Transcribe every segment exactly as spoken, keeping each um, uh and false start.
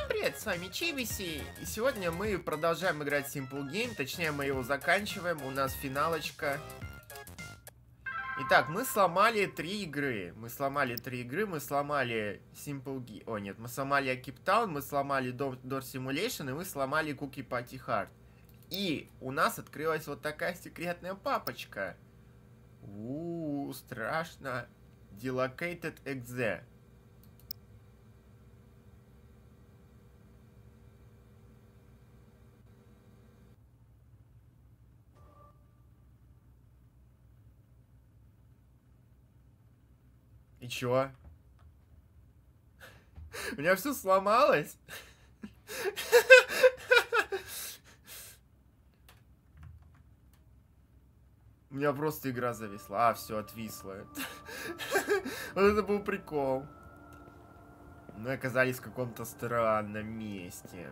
привет, с вами Чибиси, и сегодня мы продолжаем играть в Simple Game, точнее мы его заканчиваем, у нас финалочка. Итак, мы сломали три игры, мы сломали три игры, мы сломали Simple Game, о нет, мы сломали Keep Town, мы сломали Door Simulation и мы сломали Cookie Party Hard. И у нас открылась вот такая секретная папочка. Ууу, страшно. Delocated Exe. И чё? У меня все сломалось? У меня просто игра зависла. А, все, отвисла. Вот это был прикол. Мы оказались в каком-то странном месте.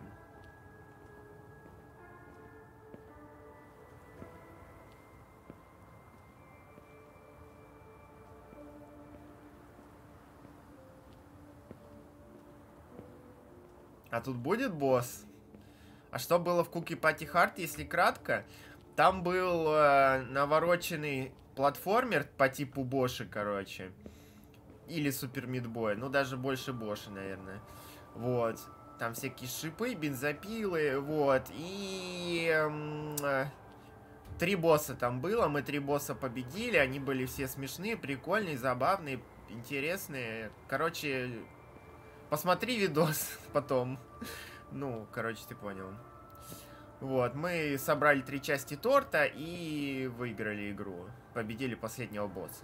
А тут будет босс? А что было в Cookie Party Hard, если кратко? Там был э, навороченный платформер по типу Боши, короче. Или Супер Мидбой. Ну, даже больше Боши, наверное. Вот. Там всякие шипы, бензопилы, вот. И... Э, три босса там было. Мы три босса победили. Они были все смешные, прикольные, забавные, интересные. Короче... Посмотри видос потом. Ну, короче, ты понял. Вот, мы собрали три части торта и выиграли игру. Победили последнего босса.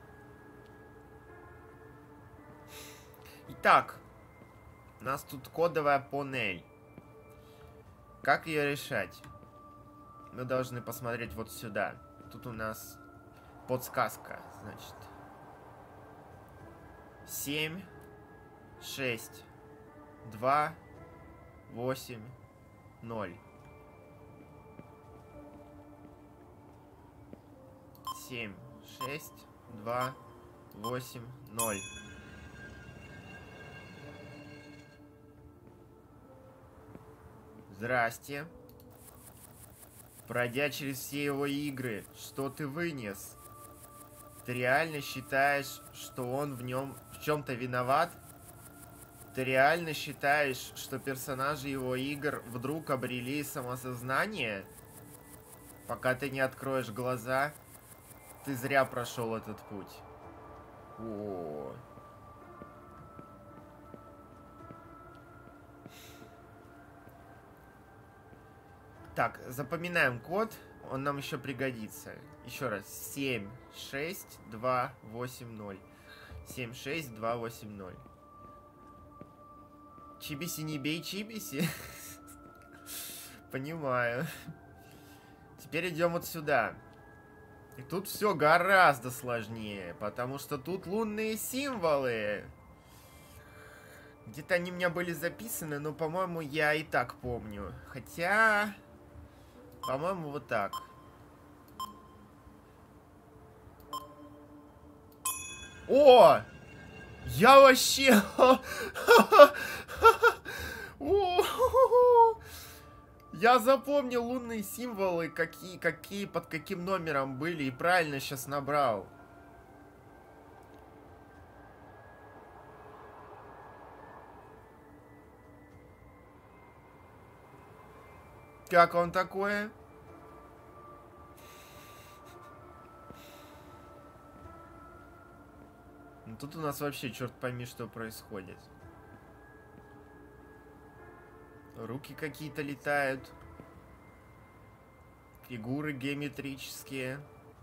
Итак, у нас тут кодовая панель. Как ее решать? Мы должны посмотреть вот сюда. Тут у нас подсказка, значит. семь, шесть, два, восемь, ноль. семь, шесть, два, восемь, ноль. Здрасте. Пройдя через все его игры, что ты вынес? Ты реально считаешь, что он в нем в чем-то виноват? Ты реально считаешь, что персонажи его игр вдруг обрели самосознание? Пока ты не откроешь глаза, ты зря прошел этот путь. О. Так, запоминаем код, он нам еще пригодится. Еще раз, семь, шесть, два, восемь, ноль. семь, шесть, два, восемь, ноль. Чибиси, не бей Чибиси. Понимаю. Теперь идем вот сюда. И тут все гораздо сложнее, потому что тут лунные символы. Где-то они у меня были записаны, но, по-моему, я и так помню. Хотя, по-моему, вот так. О! Я вообще... Я запомнил лунные символы, какие, какие, под каким номером были, и правильно сейчас набрал. Как он такое? Ну, тут у нас вообще черт пойми, что происходит. Руки какие-то летают. Фигуры геометрические.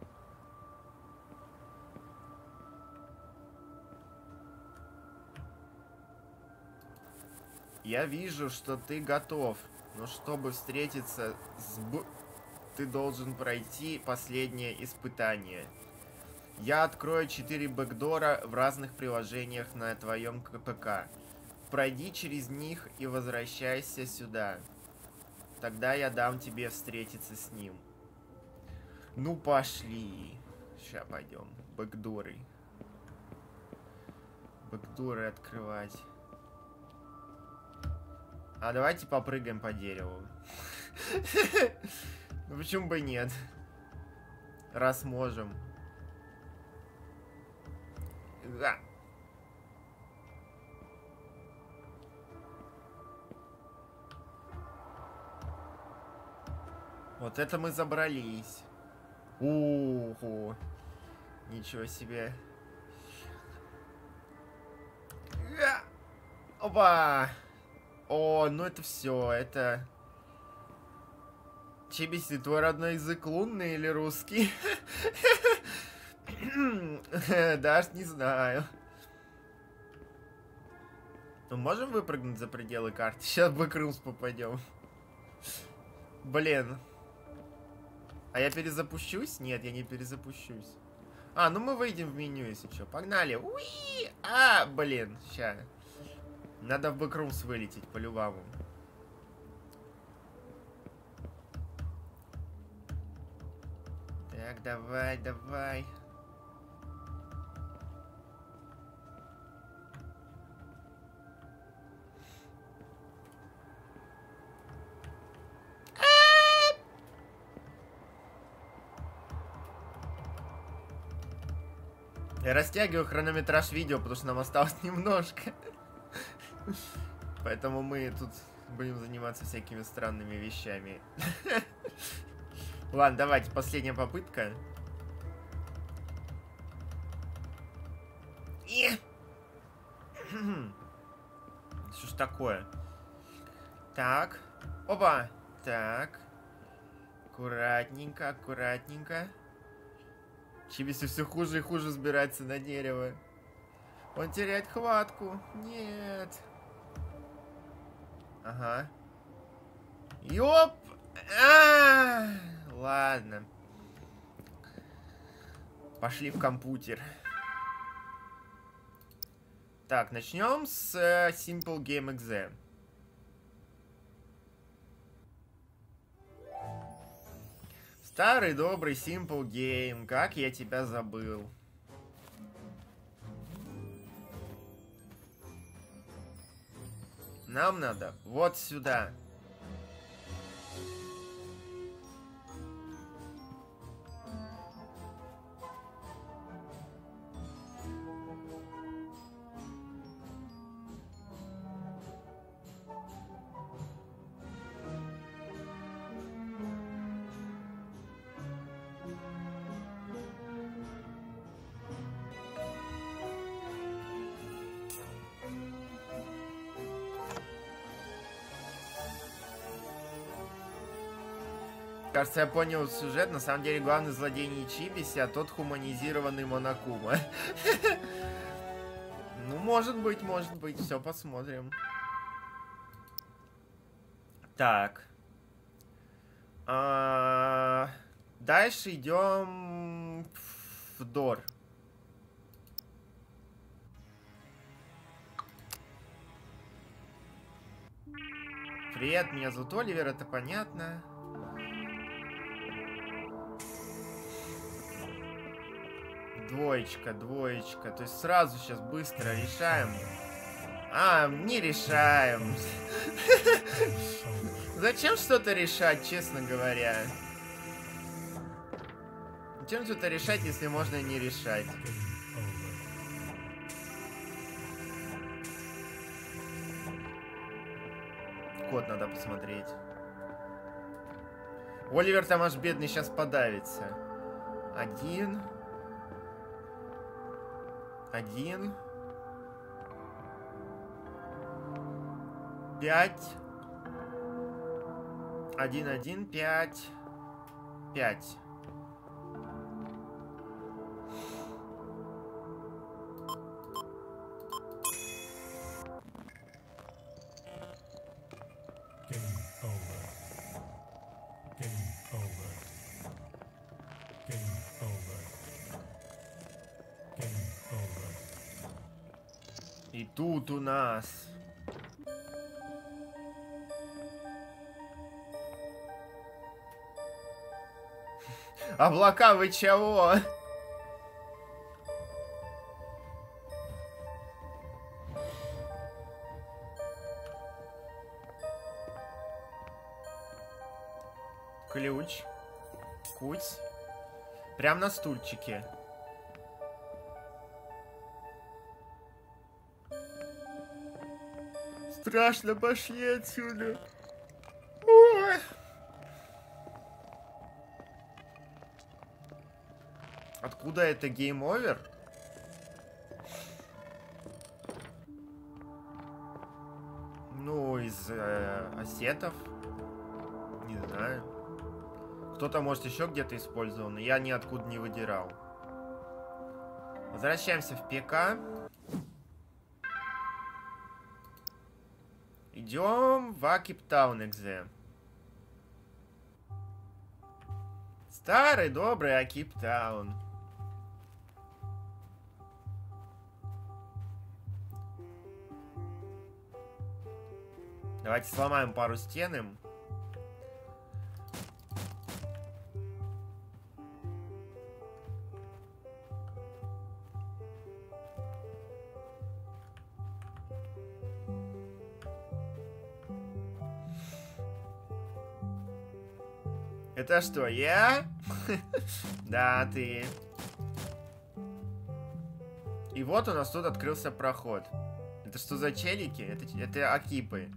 Я вижу, что ты готов. Но чтобы встретиться с Б... ты должен пройти последнее испытание. Я открою четыре бэкдора в разных приложениях на твоем КПК. Пройди через них и возвращайся сюда. Тогда я дам тебе встретиться с ним. Ну пошли. Сейчас пойдем. Бэкдоры. Бэкдоры открывать. А давайте попрыгаем по дереву. Ну почему бы нет? Раз можем. Да. Вот это мы забрались. Уху. Ничего себе. Опа. О, ну это все, это... Чибис, ты твой родной язык лунный или русский? Даже не знаю. Мы можем выпрыгнуть за пределы карты? Сейчас в Бэкрумс попадем. Блин. А я перезапущусь? Нет, я не перезапущусь. А, ну мы выйдем в меню, если что. Погнали. Уи! А, блин, ща. Надо в Бэкрумс вылететь, по-любому. Так, давай, давай. Я растягиваю хронометраж видео, потому что нам осталось немножко. Поэтому мы тут будем заниматься всякими странными вещами. Ладно, давайте, последняя попытка. Что ж такое? Так. Опа. Так. Аккуратненько, аккуратненько. Чибиси все хуже и хуже взбирается на дерево. Он теряет хватку. Нет. Ага. Ёп! А-а-а! Ладно. Пошли в компьютер. Так, начнем с uh, Simple Game Exam. Старый добрый Simple Game. Как я тебя забыл. Нам надо вот сюда. Кажется, я понял сюжет. На самом деле, главный злодей не Чибиси, а тот хуманизированный Монокума. Ну, может быть, может быть. Все, посмотрим. Так. Дальше идем в Дор. Привет, меня зовут Оливер, это понятно. Двоечка, двоечка. То есть сразу сейчас быстро решаем. А, не решаем. Зачем что-то решать, честно говоря? Зачем что-то решать, если можно не решать? Код надо посмотреть. Оливер там аж бедный сейчас подавится. Один... Один. Пять. Один, один, пять. Пять. И тут у нас облака, вы чего? ключ. Куть. Прям на стульчике. Страшно, пошли отсюда. Ой. Откуда это гейм-овер? Ну, из э, ассетов. Не знаю. Кто-то, может, еще где-то использовал, но я ниоткуда не выдирал. Возвращаемся в ПК. Идем в Акиптаун Экзе. Старый добрый Акиптаун. Давайте сломаем пару стен им. Это что, я? Да, ты. И вот у нас тут открылся проход. Это что за челики? Это, это Акипы.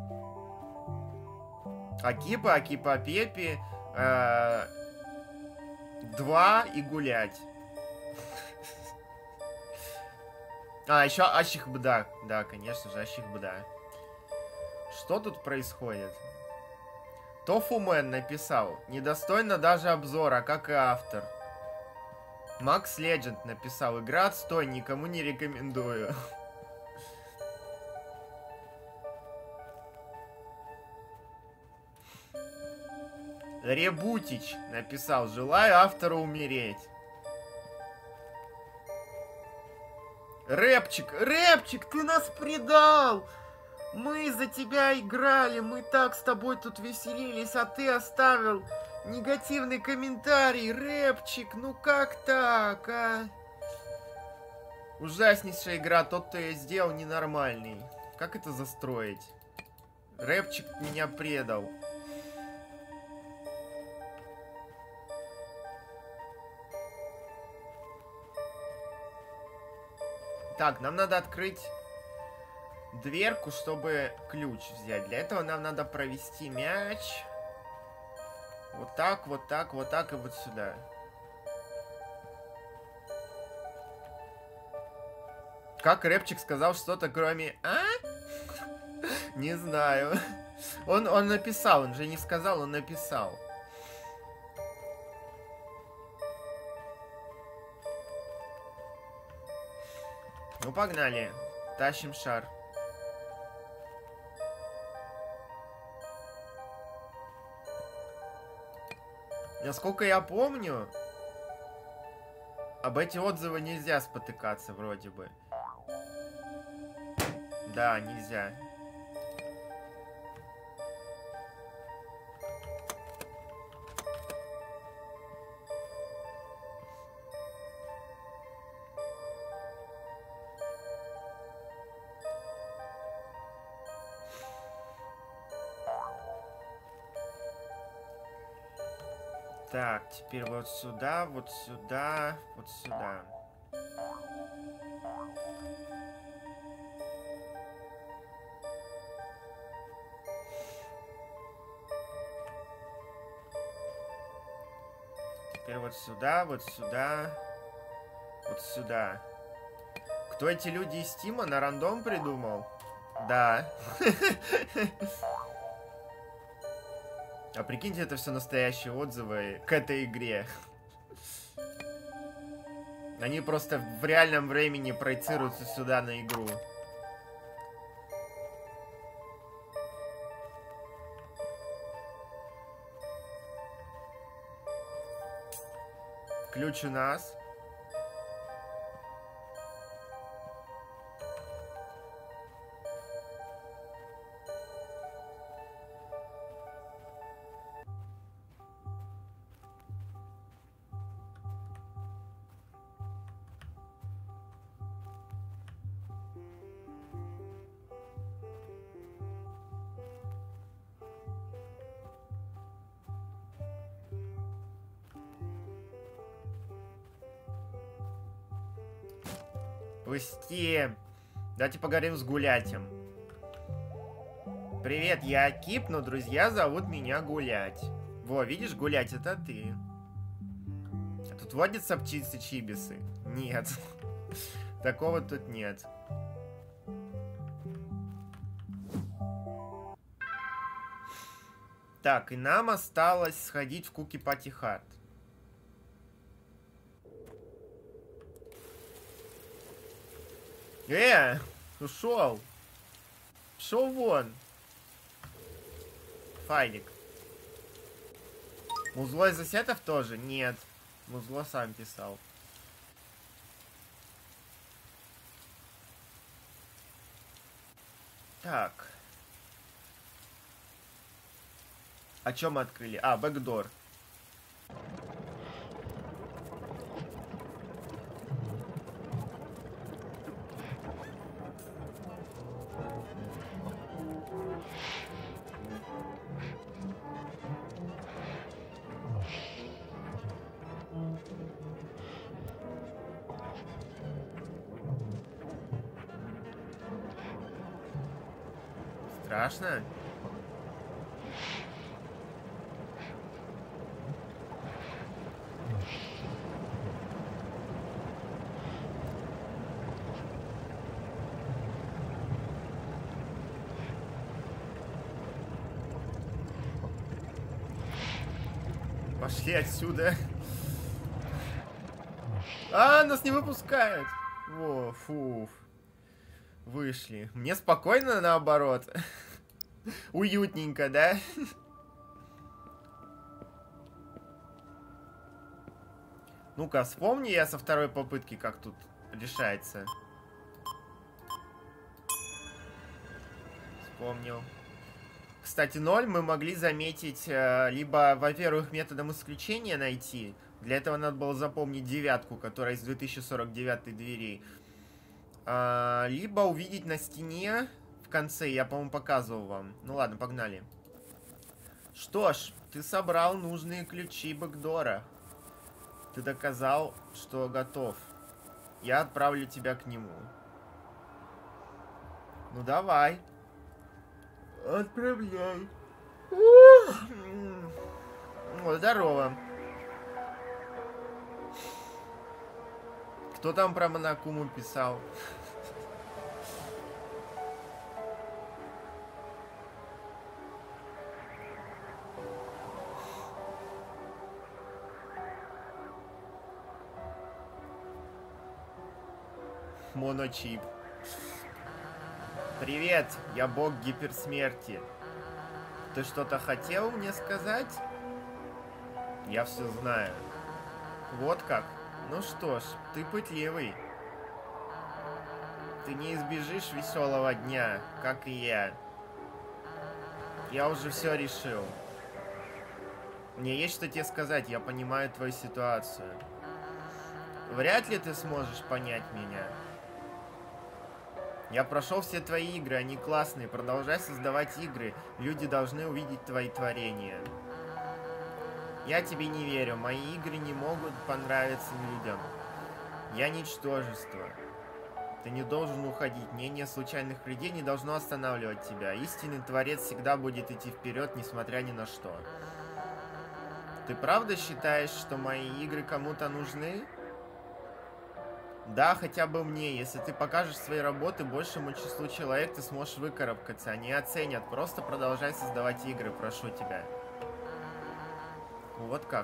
Акипа, Акипа Пепи. Э, два и гулять. А, еще Ащихбда. Да, конечно же, Ащихбда. Что тут происходит? Тофумен написал. Недостойно даже обзора, как и автор. Макс Легенд написал. Игра отстой, никому не рекомендую. Ребутич написал. Желаю автору умереть. Рэпчик, Рэпчик, ты нас предал! Мы за тебя играли, мы так с тобой тут веселились, а ты оставил негативный комментарий. Рэпчик, ну как так, а? Ужаснейшая игра, тот, кто ее сделал, ненормальный. Как это застроить? Рэпчик меня предал. Так, нам надо открыть дверку, чтобы ключ взять. Для этого нам надо провести мяч. Вот так, вот так, вот так и вот сюда. Как Рэпчик сказал что-то кроме «А?» Не знаю. Он, он написал, он же не сказал, он написал. Ну, погнали. Тащим шар. Насколько я помню, об эти отзывы нельзя спотыкаться вроде бы. Да, нельзя. Так, теперь вот сюда, вот сюда, вот сюда. Теперь вот сюда, вот сюда, вот сюда. Кто эти люди из Стима? На рандом придумал? Да. А прикиньте, это все настоящие отзывы к этой игре. Они просто в реальном времени проецируются сюда на игру. Ключ у нас. Пусти. Давайте поговорим с Гулятем. Привет, я Кип, но друзья зовут меня Гулять. Во, видишь, Гулять, это ты. А тут водятся птицы-чибисы? Нет. Такого тут нет. Так, и нам осталось сходить в Куки Пати Харт. Э, ушел. Шел вон. Файлик. Музло из ассетов тоже? Нет. Музло сам писал. Так. О чем мы открыли? А, бэкдор. Страшно? Пошли отсюда. А, нас не выпускают. Во, фу. Вышли. Мне спокойно, наоборот. Уютненько, да? Ну-ка, вспомни я со второй попытки, как тут решается. Вспомнил. Кстати, ноль мы могли заметить э, либо, во-первых, методом исключения найти. Для этого надо было запомнить девятку, которая из две тысячи сорок девятой двери. Э, либо увидеть на стене в конце. Я, по-моему, показывал вам. Ну ладно, погнали. Что ж, ты собрал нужные ключи бэкдора. Ты доказал, что готов. Я отправлю тебя к нему. Ну давай. Отправляй. О, здорово. Кто там про Монокуму писал? Моночип. Привет, я бог гиперсмерти. Ты что-то хотел мне сказать? Я все знаю. Вот как? Ну что ж, ты пытливый. Ты не избежишь веселого дня, как и я. Я уже все решил. Мне есть что тебе сказать, я понимаю твою ситуацию. Вряд ли ты сможешь понять меня. Я прошел все твои игры, они классные. Продолжай создавать игры. Люди должны увидеть твои творения. Я тебе не верю. Мои игры не могут понравиться людям. Я ничтожество. Ты не должен уходить. Мнение случайных людей не должно останавливать тебя. Истинный творец всегда будет идти вперед, несмотря ни на что. Ты правда считаешь, что мои игры кому-то нужны? Да, хотя бы мне. Если ты покажешь свои работы большему числу человек, ты сможешь выкарабкаться. Они оценят. Просто продолжай создавать игры, прошу тебя. Вот как.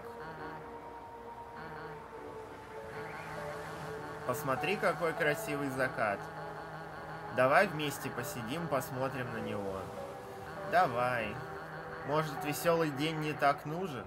Посмотри, какой красивый закат. Давай вместе посидим, посмотрим на него. Давай. Может, веселый день не так нужен?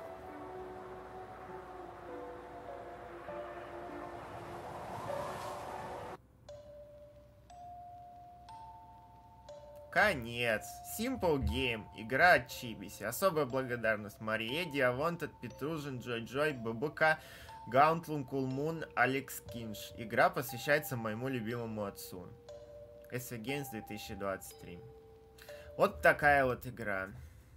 Конец. Simple Game. Игра от Чибиси. Особая благодарность Марии, Диавонтед, Петружин, Джой-Джой, ББК, Гаунтлун, Кулмун, Алекс Кинш. Игра посвящается моему любимому отцу. эс ви Games две тысячи двадцать три. Вот такая вот игра.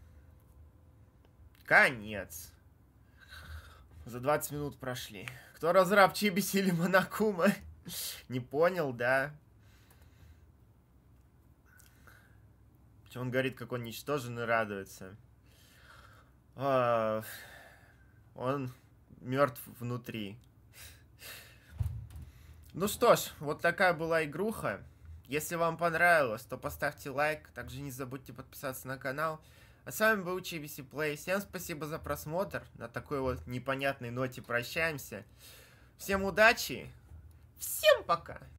Конец. За двадцать минут прошли. Кто разраб, Чибиси или Монокума? Не понял, да? Почему он говорит, как он ничтожен и радуется? А, он мертв внутри. Ну что ж, вот такая была игруха. Если вам понравилось, то поставьте лайк. Также не забудьте подписаться на канал. А с вами был Чибиси Плей. Всем спасибо за просмотр. На такой вот непонятной ноте прощаемся. Всем удачи. Всем пока.